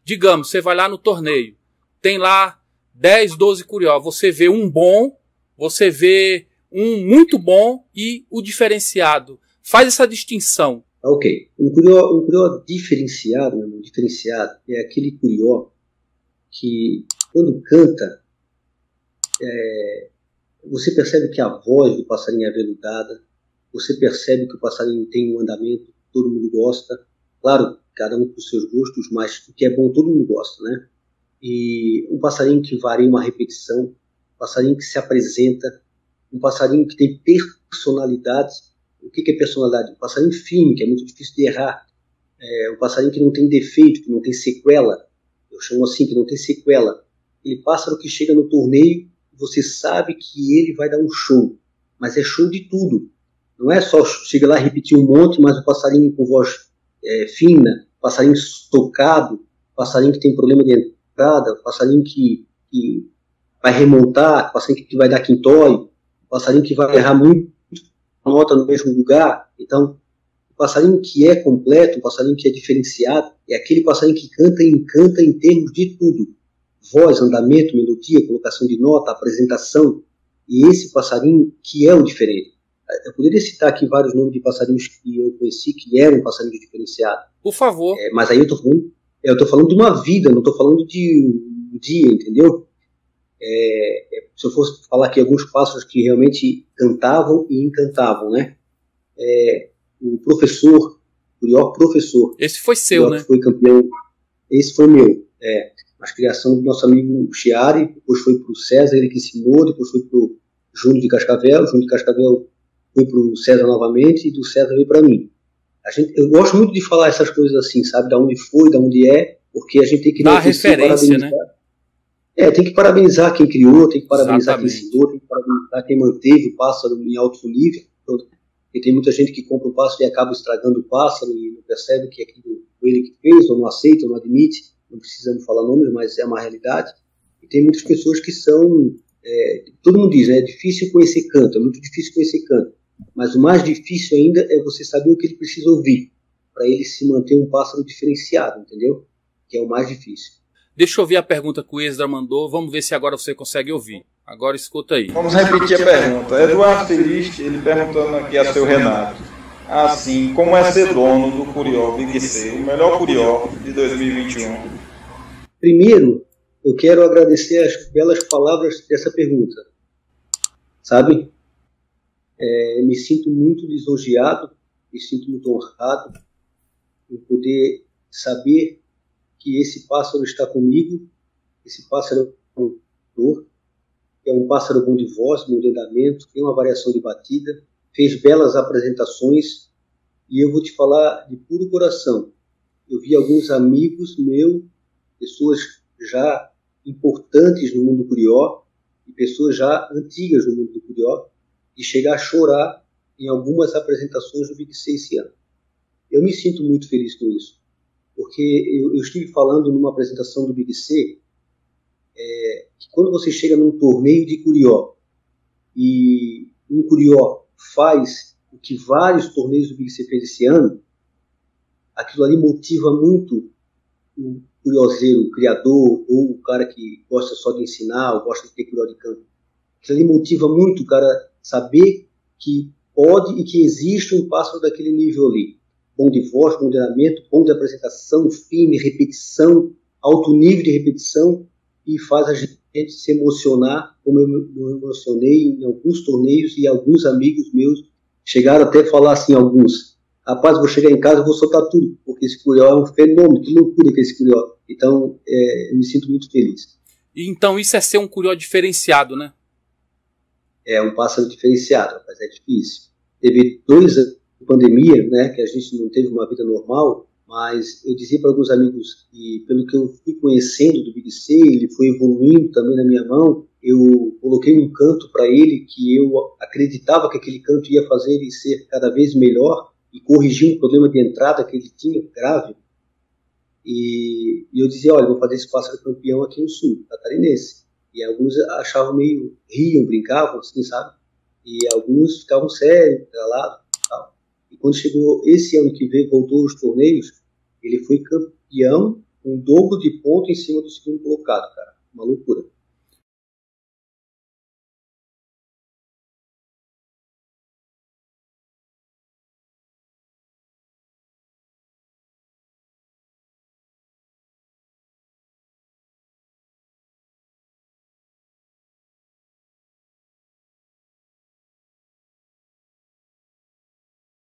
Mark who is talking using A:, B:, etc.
A: Digamos, você vai lá no torneio, tem lá 10, 12 curió, você vê um bom, você vê um muito bom e o diferenciado. Faz essa distinção.
B: Ok. Um curió diferenciado, né? Diferenciado é aquele curió que, quando canta, você percebe que a voz do passarinho é aveludada, você percebe que o passarinho tem um andamento que todo mundo gosta. Claro, cada um com seus gostos, mas o que é bom todo mundo gosta, né? E um passarinho que varia uma repetição, um passarinho que se apresenta, um passarinho que tem personalidade. O que é personalidade? Um passarinho firme, que é muito difícil de errar. Um passarinho que não tem defeito, que não tem sequela. Eu chamo assim, que não tem sequela. Aquele pássaro que chega no torneio, você sabe que ele vai dar um show. Mas é show de tudo. Não é só chegar lá e repetir um monte, mas o passarinho com voz fina, passarinho tocado, passarinho que tem problema de entrada, passarinho que vai remontar, passarinho que vai dar quintóio, passarinho que vai errar muito nota no mesmo lugar. Então, o passarinho que é completo, o passarinho que é diferenciado, é aquele passarinho que canta e encanta em termos de tudo. Voz, andamento, melodia, colocação de nota, apresentação. E esse passarinho que é o diferente. Eu poderia citar aqui vários nomes de passarinhos que eu conheci que eram passarinhos diferenciados.
A: Por favor.
B: Mas aí eu estou falando de uma vida, não estou falando de um dia, entendeu? Se eu fosse falar aqui alguns pássaros que realmente cantavam e encantavam, né? O professor, o curió professor.
A: Esse foi seu, né?
B: Foi campeão. Esse foi meu. A criação do nosso amigo Chiari, depois foi para o César, ele que ensinou, depois foi para o Júnior de Cascavel. O Júnior de Cascavel foi para o César novamente, e do César veio para mim. Eu gosto muito de falar essas coisas assim, sabe? Da onde foi, da onde é, porque a gente tem que...
A: Dá referência, né?
B: Tem que parabenizar quem criou, tem que parabenizar quem ensinou, tem que parabenizar quem manteve o pássaro em alto nível. Porque tem muita gente que compra o pássaro e acaba estragando o pássaro e não percebe que aquilo foi ele que fez, ou não aceita, ou não admite. Não precisamos falar nomes, mas é uma realidade. E tem muitas pessoas que são... todo mundo diz, né? É difícil conhecer canto, é muito difícil conhecer canto. Mas o mais difícil ainda é você saber o que ele precisa ouvir, para ele se manter um pássaro diferenciado, entendeu? Que é o mais difícil.
A: Deixa eu ouvir a pergunta que o Esdra mandou, vamos ver se agora você consegue ouvir. Agora escuta aí.
C: Vamos repetir a pergunta. Eduardo Feliz, ele perguntando aqui a seu Renato. Assim, como é ser dono do curió Big C, o melhor curió de 2021?
B: Primeiro, eu quero agradecer as belas palavras dessa pergunta. Sabe? Me sinto muito lisonjeado, me sinto muito honrado em poder saber que esse pássaro está comigo. Esse pássaro é um pássaro bom de voz, bom de andamento, tem uma variação de batida, fez belas apresentações, e eu vou te falar de puro coração. Eu vi alguns amigos meus, pessoas já importantes no mundo curió, e pessoas já antigas no mundo do curió, de chegar a chorar em algumas apresentações do Big C esse ano. Eu me sinto muito feliz com isso, porque eu estive falando numa apresentação do Big C, que quando você chega num torneio de curió, e um curió faz o que vários torneios do Big C fez esse ano, aquilo ali motiva muito o curioseiro, o criador, ou o cara que gosta só de ensinar, ou gosta de ter curió de canto. Aquilo ali motiva muito o cara saber que pode e que existe um pássaro daquele nível ali. Bom de voz, bom de andamento, bom de apresentação, firme, repetição, alto nível de repetição, e faz a gente se emocionar, como eu me emocionei em alguns torneios, e alguns amigos meus chegaram até a falar assim, alguns: rapaz, vou chegar em casa e vou soltar tudo, porque esse curió é um fenômeno, que loucura que é esse curió. Então, eu me sinto muito feliz.
A: Então isso é ser um curió diferenciado, né?
B: É um pássaro diferenciado, mas é difícil. Teve 2 anos de pandemia, né, que a gente não teve uma vida normal, mas eu dizia para alguns amigos, e pelo que eu fui conhecendo do Big C, ele foi evoluindo também na minha mão, eu coloquei um canto para ele que eu acreditava que aquele canto ia fazer ele ser cada vez melhor e corrigir um problema de entrada que ele tinha grave. E eu dizia, olha, vou fazer esse pássaro campeão aqui no sul, catarinense. E alguns achavam meio, riam, brincavam, assim, sabe? E alguns ficavam sérios, calados, tal. E quando chegou esse ano que veio, voltou aos torneios, ele foi campeão um dobro de ponto em cima do segundo colocado, cara. Uma loucura.